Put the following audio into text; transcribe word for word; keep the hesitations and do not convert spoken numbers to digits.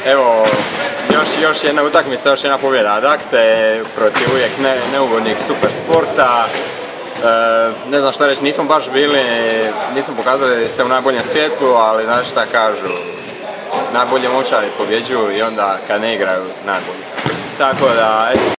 Evo, još, još jedna utakmica, još jedna pobjeda Adakte protiv uvijek ne, neugodnih super sporta. E, ne znam šta reći, nismo baš bili, nismo pokazali se u najboljem svijetu, ali znaš šta kažu, najbolji momčadi pobjeđuju i onda kad ne igraju najbolji. Tako da, eto.